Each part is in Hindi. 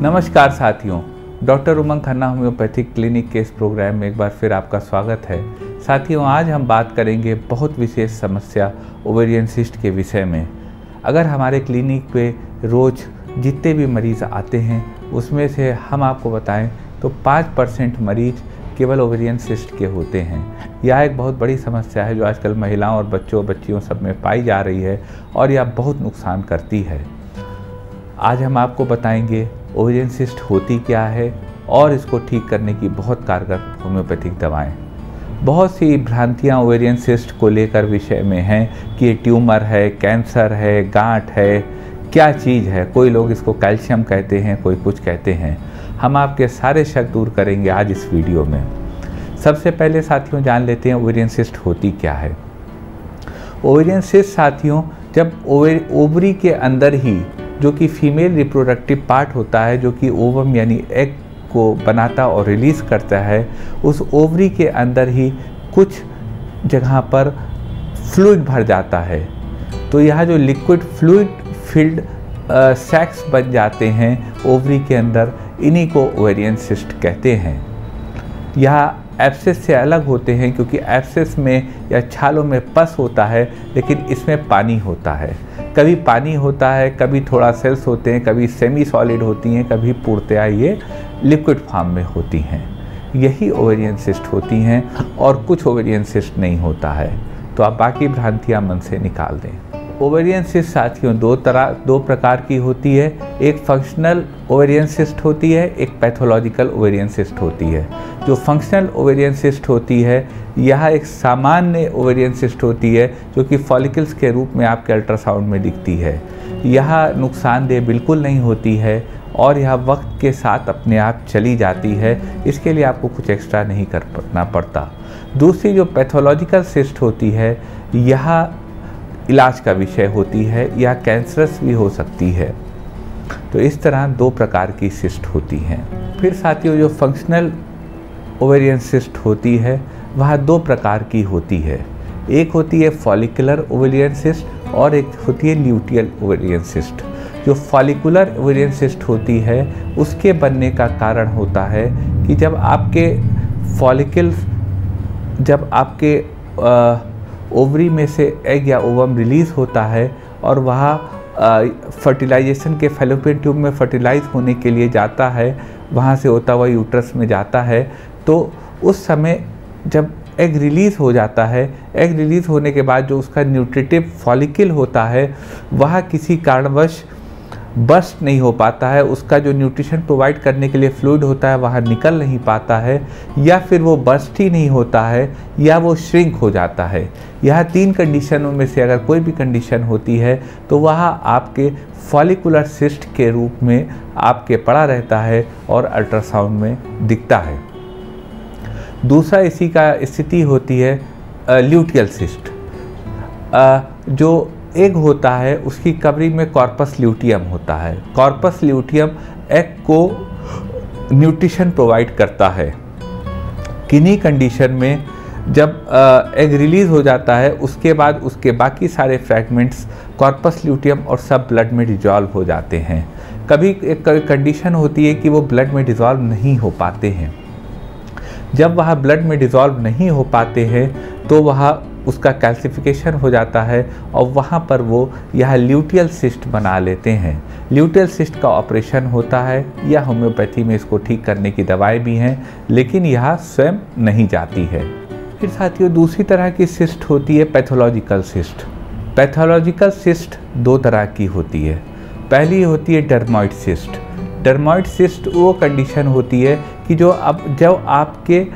नमस्कार साथियों, doctor Umang Khanna homeopathic clinic के इस प्रोग्राम में एक बार फिर आपका स्वागत है। साथियों, आज हम बात करेंगे बहुत विशेष समस्या ओवेरियन सिस्ट के विषय में। अगर हमारे क्लिनिक पे रोज़ जितने भी मरीज़ आते हैं उसमें से हम आपको बताएं तो 5% मरीज केवल ओवेरियन सिस्ट के होते हैं। यह एक बहुत बड़ी समस्या है जो आजकल महिलाओं और बच्चियों सब में पाई जा रही है और यह बहुत नुकसान करती है। आज हम आपको बताएंगे ओवेरियन सिस्ट होती क्या है और इसको ठीक करने की बहुत कारगर होम्योपैथिक दवाएं। बहुत सी भ्रांतियां ओवेरियन सिस्ट को लेकर विषय में हैं कि ये ट्यूमर है, कैंसर है, गांठ है, क्या चीज़ है। कोई लोग इसको कैल्शियम कहते हैं, कोई कुछ कहते हैं। हम आपके सारे शक दूर करेंगे आज इस वीडियो में। सबसे पहले साथियों जान लेते हैं ओवेरियन सिस्ट होती क्या है। ओवेरियन सिस्ट साथियों, जब ओवरी के अंदर ही जो कि फीमेल रिप्रोडक्टिव पार्ट होता है, जो कि ओवम यानी एग को बनाता और रिलीज़ करता है, उस ओवरी के अंदर ही कुछ जगह पर फ्लूइड भर जाता है। तो यह जो लिक्विड फ्लूइड फिल्ड सैक्स बन जाते हैं ओवरी के अंदर, इन्हीं को ओवेरियन सिस्ट कहते हैं। यह एब्सेस से अलग होते हैं क्योंकि एब्सेस में या छालों में पस होता है, लेकिन इसमें पानी होता है। कभी पानी होता है, कभी थोड़ा सेल्स होते हैं, कभी सेमी सॉलिड होती हैं, कभी पूर्णतया ये लिक्विड फॉर्म में होती हैं। यही ओवेरियन सिस्ट होती हैं और कुछ ओवेरियन सिस्ट नहीं होता है। तो आप बाकी भ्रांतियाँ मन से निकाल दें। ओवेरियन सिस्ट साथियों दो प्रकार की होती है। एक फंक्शनल ओवेरियन सिस्ट होती है, एक पैथोलॉजिकल ओवेरियन सिस्ट होती है। जो फंक्शनल ओवेरियन सिस्ट होती है यह एक सामान्य ओवेरियन सिस्ट होती है जो कि फॉलिकल्स के रूप में आपके अल्ट्रासाउंड में दिखती है। यह नुकसानदेह बिल्कुल नहीं होती है और यह वक्त के साथ अपने आप चली जाती है। इसके लिए आपको कुछ एक्स्ट्रा नहीं करना पड़ता। दूसरी जो पैथोलॉजिकल सिस्ट होती है यह इलाज का विषय होती है या कैंसरस भी हो सकती है। तो इस तरह दो प्रकार की सिस्ट होती हैं। फिर साथियों जो फंक्शनल ओवेरियन सिस्ट होती है वह दो प्रकार की होती है। एक होती है फॉलिकुलर ओवेरियन सिस्ट और एक होती है ल्यूटियल ओवेरियन सिस्ट। जो फॉलिकुलर ओवेरियन सिस्ट होती है उसके बनने का कारण होता है कि जब आपके फॉलिकल्स आपके ओवरी में से एग या ओवम रिलीज़ होता है और वह फर्टिलाइजेशन के फैलोपियन ट्यूब में फर्टिलाइज होने के लिए जाता है, वहाँ से होता हुआ यूट्रस में जाता है। तो उस समय जब एग रिलीज़ हो जाता है, एग रिलीज़ होने के बाद जो उसका न्यूट्रिटिव फॉलिकल होता है वह किसी कारणवश बस्ट नहीं हो पाता है। उसका जो न्यूट्रिशन प्रोवाइड करने के लिए फ्लूइड होता है वह निकल नहीं पाता है, या फिर वो बस्ट ही नहीं होता है, या वो श्रिंक हो जाता है। यह तीन कंडीशनों में से अगर कोई भी कंडीशन होती है तो वह आपके फॉलिकुलर सिस्ट के रूप में आपके पड़ा रहता है और अल्ट्रासाउंड में दिखता है। दूसरा इसी का स्थिति होती है ल्यूटियल सिस्ट। जो एग होता है उसकी कवरिंग में कॉर्पस ल्यूटियम होता है। कॉर्पस ल्यूटियम एग को न्यूट्रिशन प्रोवाइड करता है। किन्हीं कंडीशन में जब एग रिलीज़ हो जाता है उसके बाद उसके बाकी सारे फ्रैगमेंट्स कॉर्पस ल्यूटियम और सब ब्लड में डिजॉल्व हो जाते हैं। कभी एक कंडीशन होती है कि वो ब्लड में डिजॉल्व नहीं हो पाते हैं। जब वह ब्लड में डिजॉल्व नहीं हो पाते हैं तो वह उसका कैल्सिफिकेशन हो जाता है और वहाँ पर वो यह ल्यूटियल सिस्ट बना लेते हैं। ल्यूटियल सिस्ट का ऑपरेशन होता है या होम्योपैथी में इसको ठीक करने की दवाएं भी हैं, लेकिन यह स्वयं नहीं जाती है। फिर साथियों दूसरी तरह की सिस्ट होती है पैथोलॉजिकल सिस्ट। पैथोलॉजिकल सिस्ट दो तरह की होती है। पहली होती है डर्मॉइड सिस्ट। डर्मॉइड सिस्ट वो कंडीशन होती है कि जब आपके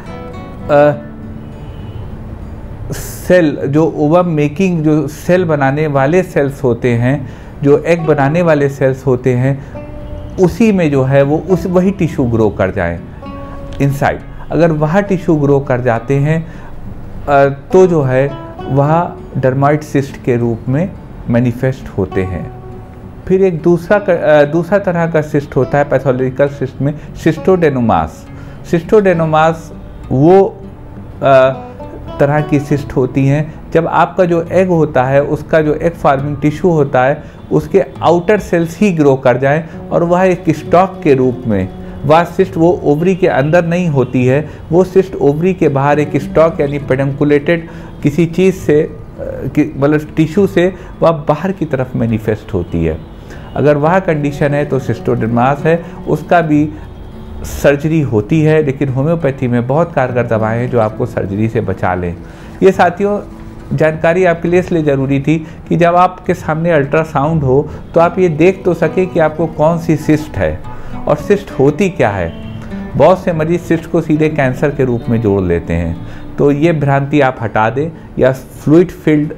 सेल जो ओवम मेकिंग जो सेल बनाने वाले सेल्स होते हैं, जो एग बनाने वाले सेल्स होते हैं, उसी में जो है वो वही टिश्यू ग्रो कर जाए इनसाइड। अगर वह टिश्यू ग्रो कर जाते हैं तो जो है वह डर्मॉइड सिस्ट के रूप में मैनिफेस्ट होते हैं। फिर एक दूसरा तरह का सिस्ट होता है पैथोलॉजिकल सिस्ट में सिस्टोडेनोमास। सिस्टोडेनोमास वो तरह की सिस्ट होती हैं। जब आपका जो एग होता है, उसका जो एग फार्मिंग टिश्यू होता है, उसके आउटर सेल्स ही ग्रो कर जाएं और वह एक स्टॉक के रूप में, वह सिस्ट वो ओवरी के अंदर नहीं होती है, वो सिस्ट ओवरी के बाहर एक स्टॉक यानी पेडंकुलेटेड किसी चीज़ से, मतलब टिश्यू से वह बाहर की तरफ मैनिफेस्ट होती है। अगर वह कंडीशन है तो सिस्टोडेर्मास है, उसका भी सर्जरी होती है, लेकिन होम्योपैथी में बहुत कारगर दवाएं हैं जो आपको सर्जरी से बचा लें। ये साथियों जानकारी आपके लिए इसलिए ज़रूरी थी कि जब आपके सामने अल्ट्रासाउंड हो तो आप ये देख तो सके कि आपको कौन सी सिस्ट है और सिस्ट होती क्या है। बहुत से मरीज सिस्ट को सीधे कैंसर के रूप में जोड़ लेते हैं, तो ये भ्रांति आप हटा दें। या फ्लूइड फिल्ड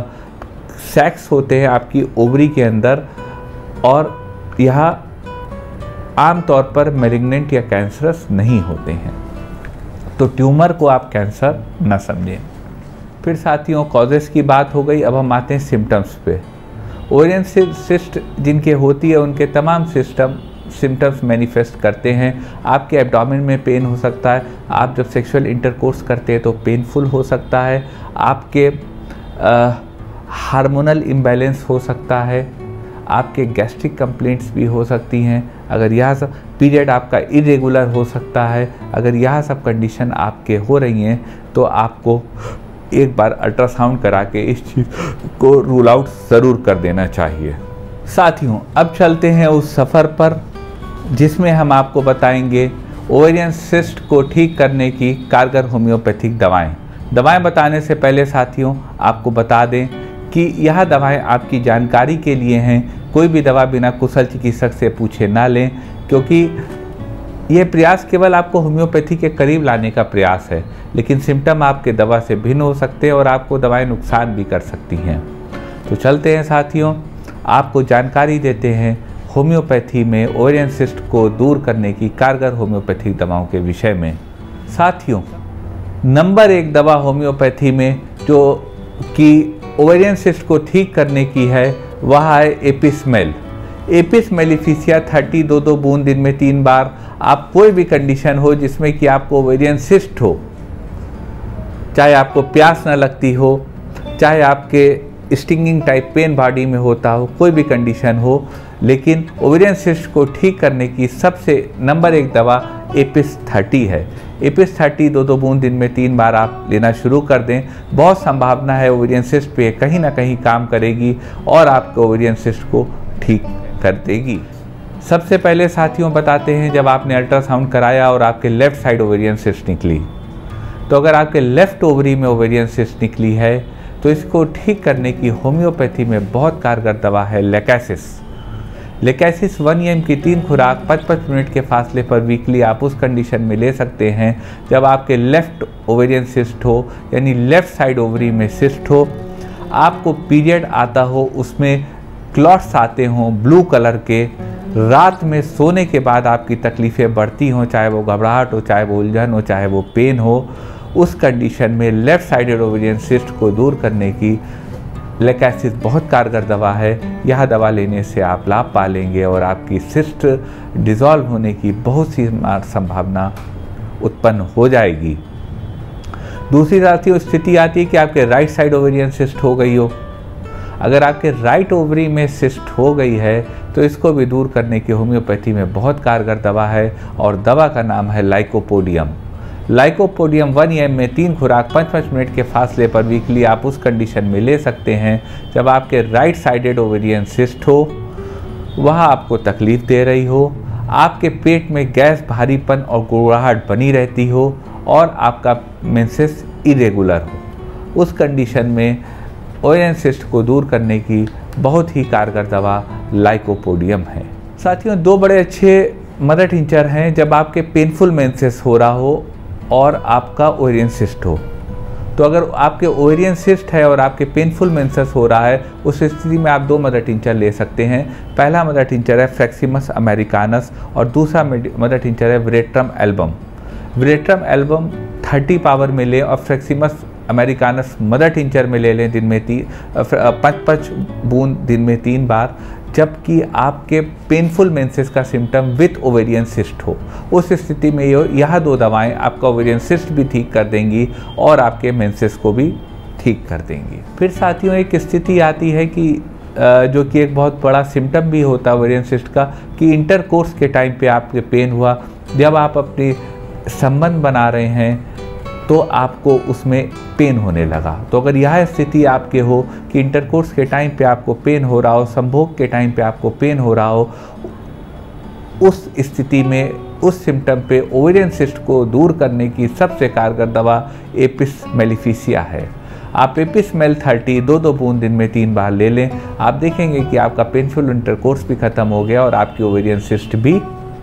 सैक्स होते हैं आपकी ओवरी के अंदर, और यह आमतौर पर मैलिग्नेंट या कैंसरस नहीं होते हैं, तो ट्यूमर को आप कैंसर न समझें। फिर साथियों कॉजेस की बात हो गई, अब हम आते हैं सिम्टम्स पे। ओवेरियन सिस्ट जिनके होती है उनके तमाम सिम्टम्स मैनिफेस्ट करते हैं। आपके एब्डोमेन में पेन हो सकता है, आप जब सेक्सुअल इंटरकोर्स करते हैं तो पेनफुल हो सकता है, आपके हार्मोनल इम्बैलेंस हो सकता है, आपके गैस्ट्रिक कंप्लेंट्स भी हो सकती हैं। अगर यह सब पीरियड आपका इरेगुलर हो सकता है, अगर यह सब कंडीशन आपके हो रही हैं तो आपको एक बार अल्ट्रासाउंड करा के इस चीज़ को रूल आउट ज़रूर कर देना चाहिए। साथियों अब चलते हैं उस सफ़र पर जिसमें हम आपको बताएंगे ओवेरियन सिस्ट को ठीक करने की कारगर होम्योपैथिक दवाएं बताने से पहले साथियों आपको बता दें कि यह दवाएं आपकी जानकारी के लिए हैं। कोई भी दवा बिना कुशल चिकित्सक से पूछे ना लें, क्योंकि ये प्रयास केवल आपको होम्योपैथी के करीब लाने का प्रयास है, लेकिन सिम्टम आपके दवा से भिन्न हो सकते हैं और आपको दवाएं नुकसान भी कर सकती हैं। तो चलते हैं साथियों, आपको जानकारी देते हैं होम्योपैथी में ओवेरियन सिस्ट को दूर करने की कारगर होम्योपैथिक दवाओं के विषय में। साथियों नंबर 1 दवा होम्योपैथी में जो कि ओवेरियन सिस्ट को ठीक करने की है वह है एपिसमेल। एपिस मेलिफिसिया 30 2 बूंद दिन में 3 बार। आप कोई भी कंडीशन हो जिसमें कि आपको ओवेरियन सिस्ट हो, चाहे आपको प्यास न लगती हो, चाहे आपके स्टिंगिंग टाइप पेन बॉडी में होता हो, कोई भी कंडीशन हो, लेकिन ओवेरियन सिस्ट को ठीक करने की सबसे नंबर 1 दवा एपिस 30 है। एपिस 30 2 बूंद दिन में 3 बार आप लेना शुरू कर दें। बहुत संभावना है ओवेरियन सिस्ट पे कहीं ना कहीं काम करेगी और आपको ओवेरियन सिस्ट को ठीक कर देगी। सबसे पहले साथियों बताते हैं, जब आपने अल्ट्रासाउंड कराया और आपके लेफ़्ट साइड ओवेरियन सिस्ट निकली, तो अगर आपके लेफ़्ट ओवरी में ओवेरियन सिस्ट निकली है तो इसको ठीक करने की होम्योपैथी में बहुत कारगर दवा है लेकैसिस। लेकैसिस 1 mg की 3 खुराक 55 मिनट के फासले पर वीकली आप उस कंडीशन में ले सकते हैं जब आपके लेफ़्ट ओवेरियन सिस्ट हो, यानी लेफ़्ट साइड ओवरी में सिस्ट हो, आपको पीरियड आता हो, उसमें क्लॉट्स आते हों ब्लू कलर के, रात में सोने के बाद आपकी तकलीफ़ें बढ़ती हों, चाहे वो घबराहट हो, चाहे वो उलझन हो, चाहे वो पेन हो, उस कंडीशन में लेफ़्ट साइडेड ओवेरियन सिस्ट को दूर करने की लेकैसिस बहुत कारगर दवा है। यह दवा लेने से आप लाभ पा लेंगे और आपकी सिस्ट डिज़ोल्व होने की बहुत सी संभावना उत्पन्न हो जाएगी। दूसरी साथियों स्थिति आती है कि आपके राइट साइड ओवेरियन सिस्ट हो गई हो। अगर आपके राइट ओवरी में सिस्ट हो गई है तो इसको भी दूर करने की होम्योपैथी में बहुत कारगर दवा है और दवा का नाम है लाइकोपोडियम। लाइकोपोडियम 1 mg में 3 खुराक 5-5 मिनट के फासले पर वीकली आप उस कंडीशन में ले सकते हैं जब आपके राइट साइडेड ओवेरियन सिस्ट हो, वह आपको तकलीफ़ दे रही हो, आपके पेट में गैस, भारीपन और गुड़गुड़ाहट बनी रहती हो और आपका मेंसेस इरेगुलर हो। उस कंडीशन में ओवेरियन सिस्ट को दूर करने की बहुत ही कारगर दवा लाइकोपोडियम है। साथियों 2 बड़े अच्छे मदर टिंचर हैं जब आपके पेनफुल मेंसेस हो रहा हो और आपका ओवेरियन सिस्ट हो। तो अगर आपके ओवेरियन सिस्ट है और आपके पेनफुल मेंसेस हो रहा है, उस स्थिति में आप 2 मदर टिंचर ले सकते हैं। पहला मदर टिंचर है फ्लेक्सिमस अमेरिकानस और दूसरा मदर टिंचर है veratrum album. Veratrum album 30 power में लें और फ्लेक्सिमस अमेरिकानस मदर टिंचर में ले लें दिन में 5-5 बूंद दिन में 3 बार। जबकि आपके पेनफुल मेंसेस का सिम्टम विथ ओवेरियन सिस्ट हो। उस स्थिति में यह 2 दवाएं आपका ओवेरियन सिस्ट भी ठीक कर देंगी और आपके मेंसेस को भी ठीक कर देंगी। फिर साथियों एक स्थिति आती है कि जो कि एक बहुत बड़ा सिम्टम भी होता है ओवेरियन सिस्ट का, कि इंटरकोर्स के टाइम पे आपके पेन हुआ। जब आप अपने संबंध बना रहे हैं तो आपको उसमें पेन होने लगा। तो अगर यह स्थिति आपके हो कि इंटरकोर्स के टाइम पे आपको पेन हो रहा हो, संभोग के टाइम पे आपको पेन हो रहा हो, उस स्थिति में उस सिम्टम पे ओवेरियन सिस्ट को दूर करने की सबसे कारगर दवा एपिस मेलिफिसिया है। आप एपिस मेल 30 2 बूंद दिन में 3 बार ले लें। आप देखेंगे कि आपका पेनफुल इंटरकोर्स भी ख़त्म हो गया और आपकी ओवेरियन सिस्ट भी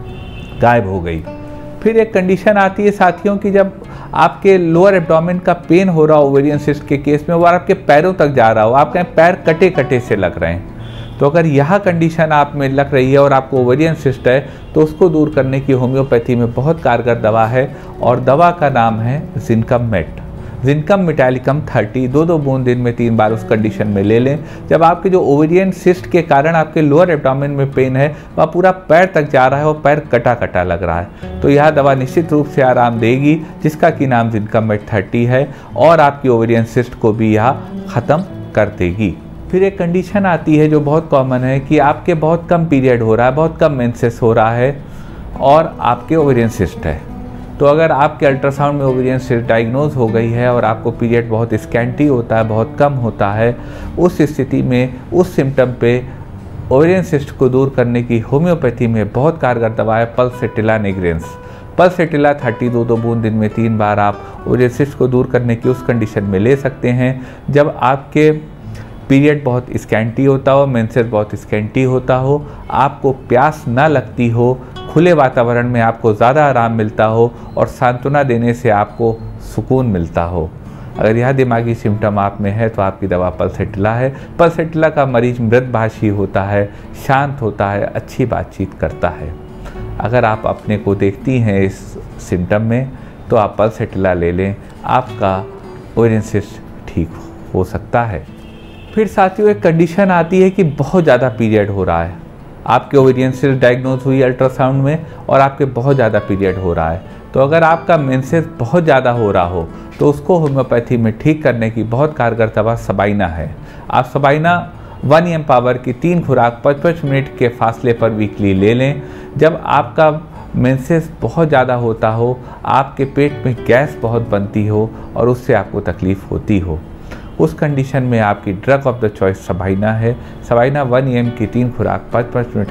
गायब हो गई। फिर एक कंडीशन आती है साथियों कि जब आपके लोअर एब्डोमेन का पेन हो रहा हो ओवेरियन सिस्ट के केस में, वो आपके पैरों तक जा रहा हो, आपके पैर कटे कटे से लग रहे हैं। तो अगर यह कंडीशन आप में लग रही है और आपको ओवेरियन सिस्ट है तो उसको दूर करने की होम्योपैथी में बहुत कारगर दवा है और दवा का नाम है जिनकम मेट। जिनकम मेटालिकम 30 2 बूंद दिन में 3 बार उस कंडीशन में ले लें। जब आपके जो ओवेरियन सिस्ट के कारण आपके लोअर एब्डोमेन में पेन है वह पूरा पैर तक जा रहा है और पैर कटा कटा लग रहा है, तो यह दवा निश्चित रूप से आराम देगी, जिसका कि नाम जिनकम मेट 30 है और आपकी ओवेरियन सिस्ट को भी यह ख़त्म कर देगी। फिर एक कंडीशन आती है जो बहुत कॉमन है कि आपके बहुत कम पीरियड हो रहा है, बहुत कम मेंसेस हो रहा है और आपके ओवेरियन सिस्ट है। तो अगर आपके अल्ट्रासाउंड में ओवेरियन सिस्ट डायग्नोज हो गई है और आपको पीरियड बहुत स्कैंटी होता है, बहुत कम होता है, उस स्थिति में उस सिम्टम पे ओवेरियन सिस्ट को दूर करने की होम्योपैथी में बहुत कारगर दवा है पल्सेटिला निग्रेंस। पल्सेटिला 30 2 बूंद दिन में 3 बार आप ओवेरियन सिस्ट को दूर करने की उस कंडीशन में ले सकते हैं जब आपके पीरियड बहुत स्कैंटी होता हो, मेंसेस बहुत स्कैंटी होता हो, आपको प्यास ना लगती हो, खुले वातावरण में आपको ज़्यादा आराम मिलता हो और सांत्वना देने से आपको सुकून मिलता हो। अगर यह दिमागी सिम्टम आप में है तो आपकी दवा पल्सेटिला है। पल्सेटिला का मरीज मृदभाषी होता है, शांत होता है, अच्छी बातचीत करता है। अगर आप अपने को देखती हैं इस सिम्टम में तो आप पल्सेटिला ले लें, आपका ओवेरियन सिस्ट ठीक हो सकता है। फिर साथियों एक कंडीशन आती है कि बहुत ज़्यादा पीरियड हो रहा है, आपके ओवेरियन सिस्ट डायग्नोज हुई अल्ट्रासाउंड में और आपके बहुत ज़्यादा पीरियड हो रहा है। तो अगर आपका मेंसेस बहुत ज़्यादा हो रहा हो तो उसको होम्योपैथी में ठीक करने की बहुत कारगर दवा सबाइना है। आप सबाइना 1 EM पावर की 3 खुराक 55 मिनट के फासले पर वीकली ले लें। जब आपका मेंसेस बहुत ज़्यादा होता हो, आपके पेट में गैस बहुत बनती हो और उससे आपको तकलीफ़ होती हो, उस कंडीशन में आपकी drug of the choice sabina है। सबाइना 1 EM की 3 खुराक 5-5 मिनट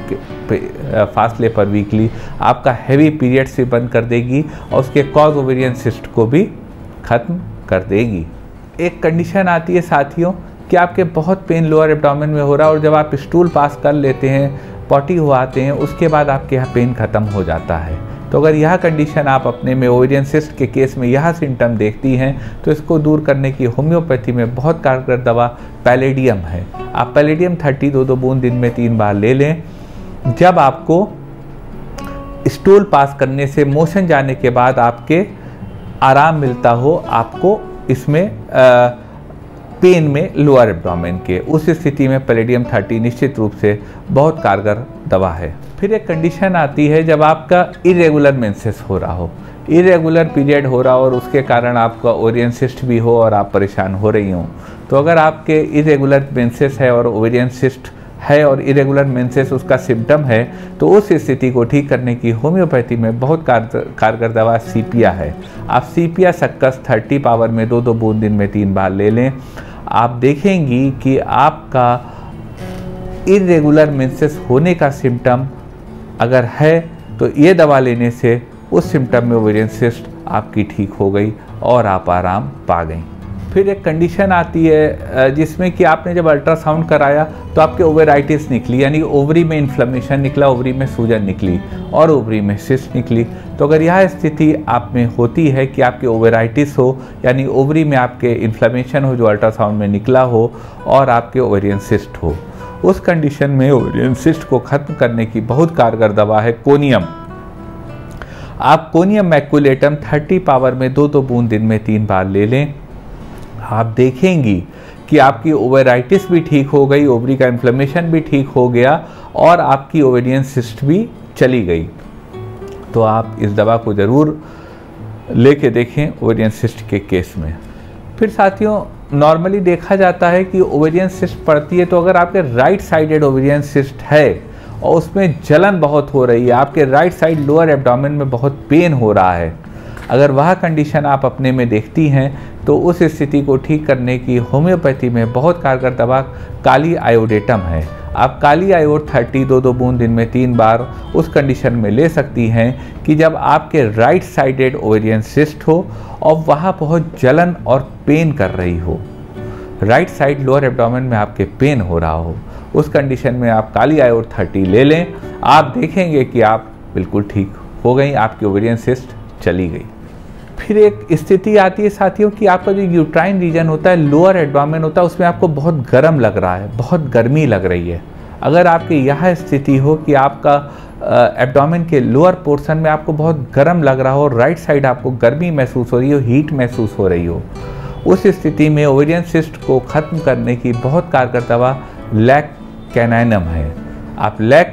के फासले पर वीकली आपका हैवी पीरियड से बंद कर देगी और उसके कॉज ओवेरियन सिस्ट को भी ख़त्म कर देगी। एक कंडीशन आती है साथियों कि आपके बहुत पेन लोअर एब्डोमेन में हो रहा है और जब आप स्टूल पास कर लेते हैं, पॉटी हो आते हैं, उसके बाद आपके यहाँ पेन ख़त्म हो जाता है। तो अगर यह कंडीशन आप अपने में ओवेरियन सिस्ट के केस में यह सिम्टम देखती हैं तो इसको दूर करने की होम्योपैथी में बहुत कारगर दवा पैलेडियम है। आप पैलेडियम 30 2 बूंद दिन में 3 बार ले लें। जब आपको स्टूल पास करने से मोशन जाने के बाद आपके आराम मिलता हो, आपको इसमें पेन में लोअर एब्डोमेन के, उस स्थिति में पैलेडियम 30 निश्चित रूप से बहुत कारगर दवा है। फिर एक कंडीशन आती है जब आपका इरेगुलर मेंसेस हो रहा हो, इरेगुलर पीरियड हो रहा हो और उसके कारण आपका ओवेरियन सिस्ट भी हो और आप परेशान हो रही हों। तो अगर आपके इरेगुलर मेंसेस है और ओवेरियन सिस्ट है और इरेगुलर मेंसेस उसका सिम्टम है तो उस स्थिति को ठीक करने की होम्योपैथी में बहुत कारगर दवा सीपिया है। आप सीपिया सक्कस 30 पावर में 2 बूंद दिन में 3 बार ले लें। आप देखेंगी कि आपका इरेगुलर मेंसेस होने का सिम्टम अगर है तो ये दवा लेने से उस सिम्टम में ओवेरियन सिस्ट आपकी ठीक हो गई और आप आराम पा गई। फिर एक कंडीशन आती है जिसमें कि आपने जब अल्ट्रासाउंड कराया तो आपके ओवेराइटिस निकली, यानी ओवरी में इन्फ्लेमेशन निकला, ओवरी में सूजन निकली और ओवरी में सिस्ट निकली। तो अगर यह स्थिति आप में होती है कि आपके ओवेराइटिस हो, यानी ओवरी में आपके इन्फ्लेमेशन हो जो अल्ट्रासाउंड में निकला हो और आपके ओवेरियन सिस्ट हो, उस कंडीशन में ओवेरियन सिस्ट को ख़त्म करने की बहुत कारगर दवा है कोनियम। आप कोनियम मैकुलेटम 30 पावर में 2 बूंद दिन में 3 बार ले लें। आप देखेंगी कि आपकी ओवेराइटिस भी ठीक हो गई, ओवरी का इन्फ्लेमेशन भी ठीक हो गया और आपकी ओवेरियन सिस्ट भी चली गई। तो आप इस दवा को ज़रूर लेके देखें ओवेरियन सिस्ट के केस में। फिर साथियों, नॉर्मली देखा जाता है कि ओवेरियन सिस्ट पड़ती है तो अगर आपके राइट साइडेड ओवेरियन सिस्ट है और उसमें जलन बहुत हो रही है, आपके राइट साइड लोअर एब्डोमेन में बहुत पेन हो रहा है, अगर वह कंडीशन आप अपने में देखती हैं तो उस स्थिति को ठीक करने की होम्योपैथी में बहुत कारगर दवा काली आयोडेटम है। आप काली आयोड 30 2 बूंद दिन में 3 बार उस कंडीशन में ले सकती हैं कि जब आपके राइट साइडेड ओवेरियन सिस्ट हो और वहाँ बहुत जलन और पेन कर रही हो, राइट साइड लोअर एब्डोमेन में आपके पेन हो रहा हो, उस कंडीशन में आप काली आयोड 30 ले लें। आप देखेंगे कि आप बिल्कुल ठीक हो गई, आपकी ओवेरियन सिस्ट चली गई। फिर एक स्थिति आती है साथियों कि आपका जो यूट्राइन रीजन होता है, लोअर एब्डोमेन होता है, उसमें आपको बहुत गर्म लग रहा है, बहुत गर्मी लग रही है। अगर आपकी यह स्थिति हो कि आपका एब्डोमेन के लोअर पोर्शन में आपको बहुत गर्म लग रहा हो, राइट साइड आपको गर्मी महसूस हो रही हो, हीट महसूस हो रही हो, उस स्थिति में ओवेरियन सिस्ट को ख़त्म करने की बहुत कारगर दवा लैक कैनाइनम है। आप लैक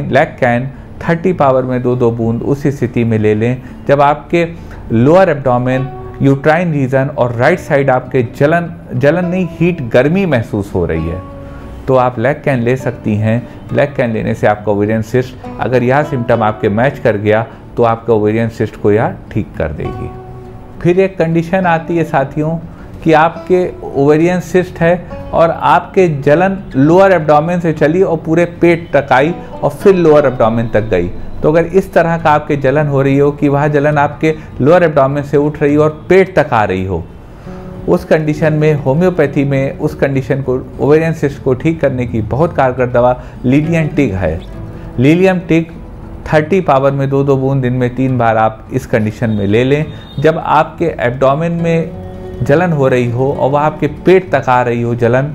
कैन 30 पावर में 2 बूंद उस स्थिति में ले लें जब आपके लोअर एब्डोमेन, यूट्राइन रीजन और राइट साइड आपके जलन नहीं, हीट, गर्मी महसूस हो रही है, तो आप लैक कैन ले सकती हैं। लैक कैन लेने से आपका ओवेरियन सिस्ट, अगर यह सिम्टम आपके मैच कर गया तो आपका ओवेरियन सिस्ट को यह ठीक कर देगी। फिर एक कंडीशन आती है साथियों कि आपके ओवेरियन सिस्ट है और आपके जलन लोअर एब्डोमेन से चली और पूरे पेट तक आई और फिर लोअर एब्डोमेन तक गई। तो अगर इस तरह का आपके जलन हो रही हो कि वह जलन आपके लोअर एब्डोमेन से उठ रही हो और पेट तक आ रही हो, उस कंडीशन में होम्योपैथी में उस कंडीशन को, ओवेरियन सिस्ट को ठीक करने की बहुत कारगर दवा लिलियम टिग है। लिलियम टिग 30 पावर में 2 बूंद दिन में 3 बार आप इस कंडीशन में ले लें जब आपके एब्डोमेन में जलन हो रही हो और वह आपके पेट तक आ रही हो जलन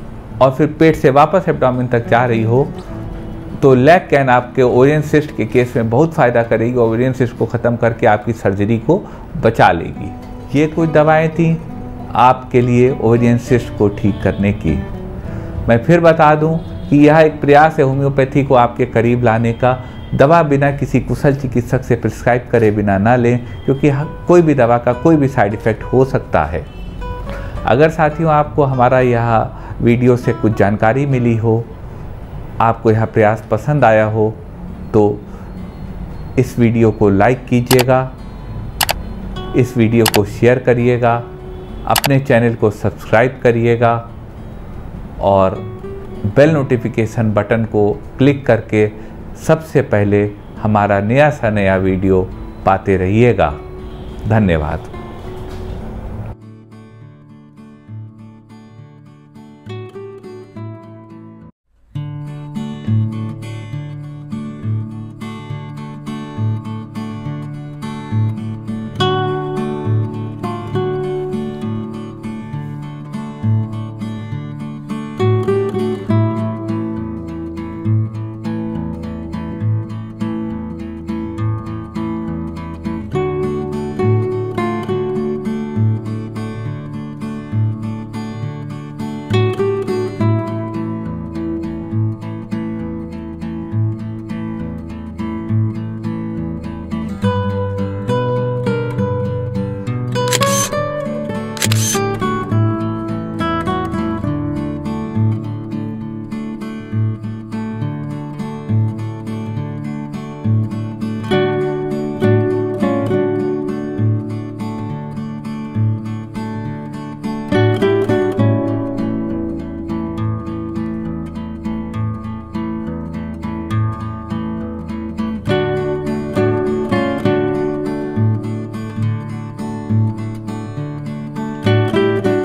और फिर पेट से वापस एब्डोमेन तक जा रही हो। तो लैक कैन आपके ओवेरियन सिस्ट के केस में बहुत फ़ायदा करेगी, ओवेरियन सिस्ट को ख़त्म करके आपकी सर्जरी को बचा लेगी। ये कुछ दवाएं थी आपके लिए ओवेरियन सिस्ट को ठीक करने की। मैं फिर बता दूं कि यह एक प्रयास है होम्योपैथी को आपके करीब लाने का। दवा बिना किसी कुशल चिकित्सक से प्रिस्क्राइब करे बिना ना लें, क्योंकि कोई भी दवा का कोई भी साइड इफ़ेक्ट हो सकता है। अगर साथियों आपको हमारा यह वीडियो से कुछ जानकारी मिली हो, आपको यह प्रयास पसंद आया हो, तो इस वीडियो को लाइक कीजिएगा, इस वीडियो को शेयर करिएगा, अपने चैनल को सब्सक्राइब करिएगा और बेल नोटिफिकेशन बटन को क्लिक करके सबसे पहले हमारा नया वीडियो पाते रहिएगा। धन्यवाद।